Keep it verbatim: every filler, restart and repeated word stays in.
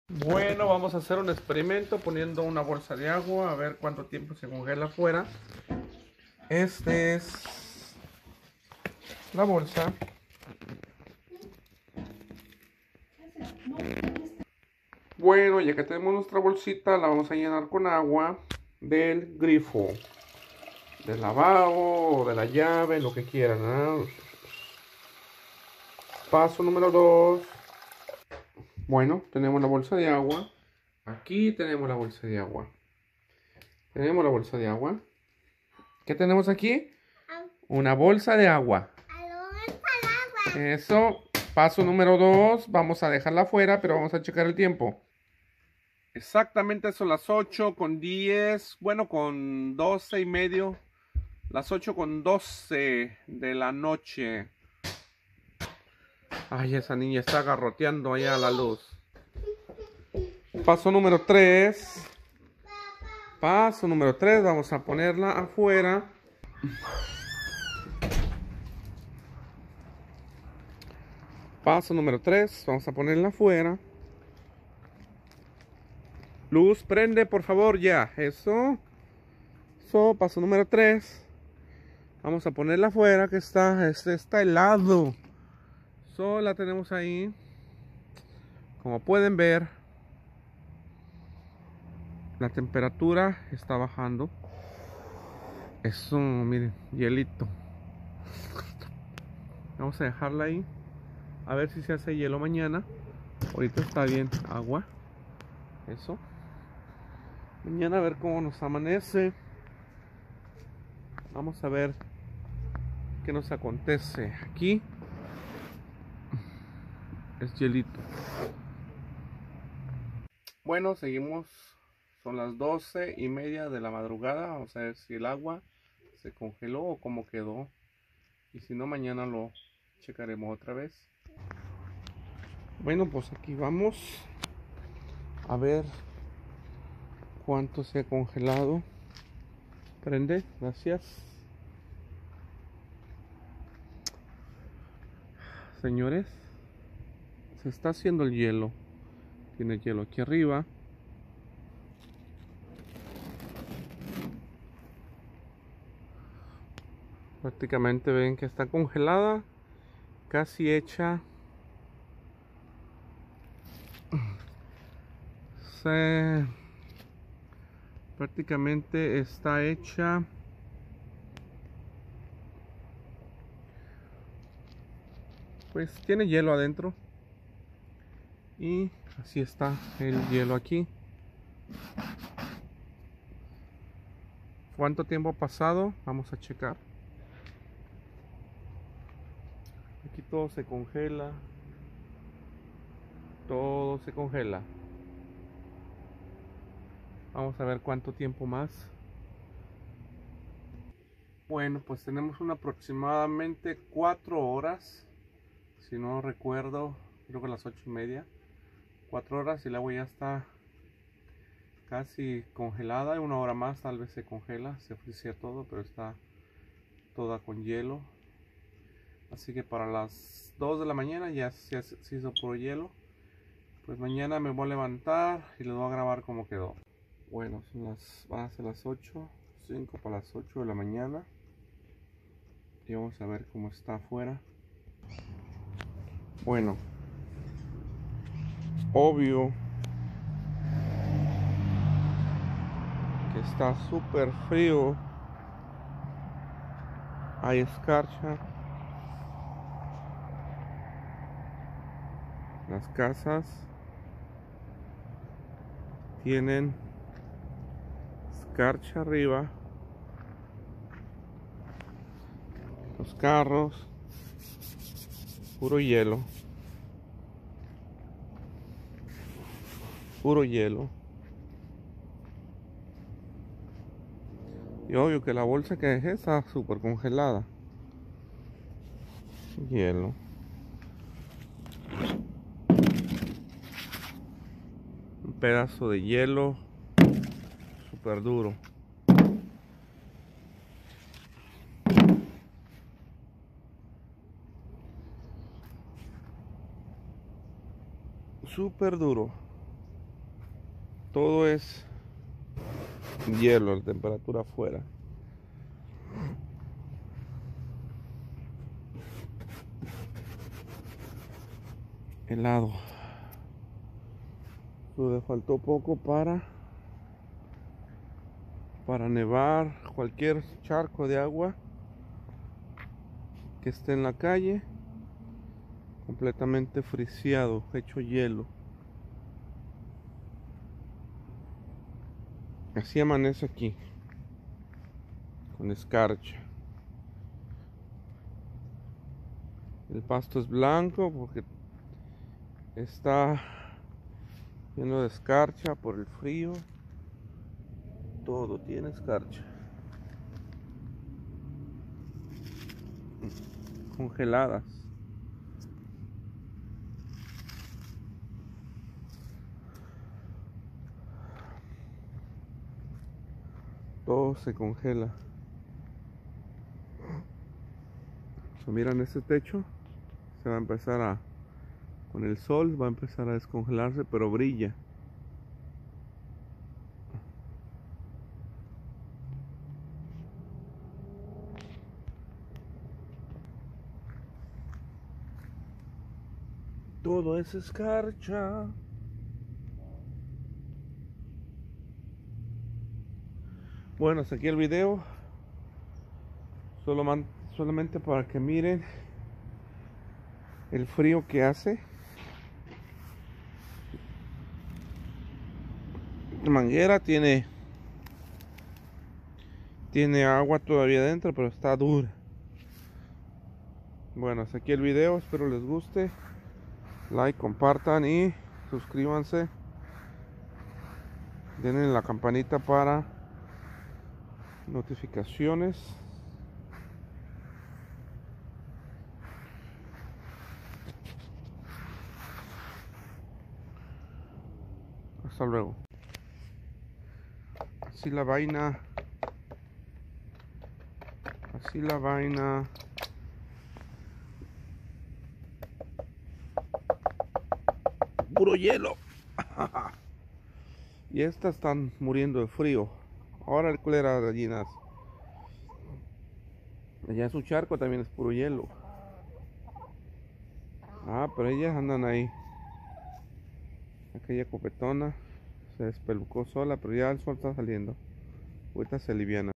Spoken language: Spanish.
Bueno, vamos a hacer un experimento poniendo una bolsa de agua a ver cuánto tiempo se congela afuera. Esta es la bolsa. Bueno, ya que tenemos nuestra bolsita, la vamos a llenar con agua del grifo, del lavabo o de la llave, lo que quieran, ¿no? Paso número dos. Bueno, tenemos la bolsa de agua. Aquí tenemos la bolsa de agua. Tenemos la bolsa de agua. ¿Qué tenemos aquí? Una bolsa de agua. Eso. Paso número dos. Vamos a dejarla afuera, pero vamos a checar el tiempo. Exactamente son las ocho con diez. Bueno, con doce y medio. Las ocho con doce de la noche. Ay, esa niña está garroteando allá a la luz. Paso número tres. Paso número tres. Vamos a ponerla afuera. Paso número tres. Vamos a ponerla afuera. Luz, prende por favor ya. Eso. Eso. Paso número tres. Vamos a ponerla afuera que está, este está helado. Solo la tenemos ahí. Como pueden ver, la temperatura está bajando. Eso, miren, hielito. Vamos a dejarla ahí. A ver si se hace hielo mañana. Ahorita está bien agua. Eso. Mañana a ver cómo nos amanece. Vamos a ver qué nos acontece. Aquí es hielito. Bueno, seguimos. Son las doce y media de la madrugada. Vamos a ver si el agua se congeló o cómo quedó. Y si no, mañana lo checaremos otra vez. Bueno, pues aquí vamos a ver cuánto se ha congelado. Prende, gracias. Señores, se está haciendo el hielo. Tiene hielo aquí arriba. Prácticamente ven que está congelada, casi hecha. Se... Prácticamente está hecha. Pues tiene hielo adentro. Y así está el hielo aquí. ¿Cuánto tiempo ha pasado? Vamos a checar. Aquí todo se congela. Todo se congela. Vamos a ver cuánto tiempo más. Bueno, pues tenemos un aproximadamente cuatro horas. Si no recuerdo, creo que las ocho y media. Cuatro horas y el agua ya está casi congelada. Una hora más tal vez se congela, se fría todo, pero está toda con hielo. Así que para las dos de la mañana ya se, se hizo puro hielo. Pues mañana me voy a levantar y les voy a grabar cómo quedó. Bueno, son las, van a ser las ocho, cinco para las ocho de la mañana. Y vamos a ver cómo está afuera. Bueno, obvio que está súper frío. Hay escarcha. Las casas tienen escarcha arriba. Los carros, puro hielo. Puro hielo. Y obvio que la bolsa que dejé está súper congelada. Hielo. Un pedazo de hielo súper duro. Súper duro. todo es hielo, la temperatura afuera. Helado. Le faltó poco para para nevar cualquier charco de agua que esté en la calle, completamente friseado, hecho hielo. Así amanece aquí, con escarcha. El pasto es blanco porque está lleno de escarcha por el frío. Todo tiene escarcha. Congeladas. Todo se congela. So, miran ese techo, se va a empezar a, con el sol va a empezar a descongelarse, pero brilla. Todo es escarcha. Bueno, hasta aquí el video. Solo man, solamente para que miren el frío que hace. La manguera tiene tiene agua todavía dentro, pero está dura. Bueno, hasta aquí el video. Espero les guste. Like, compartan y suscríbanse. Denle la campanita para notificaciones. Hasta luego. Así la vaina. Así la vaina. Puro hielo. Y estas están muriendo de frío. Ahora el culera de gallinas. Allá en su charco también es puro hielo. Ah, pero ellas andan ahí. Aquella copetona se despelucó sola, pero ya el sol está saliendo. Ahorita se aliviana.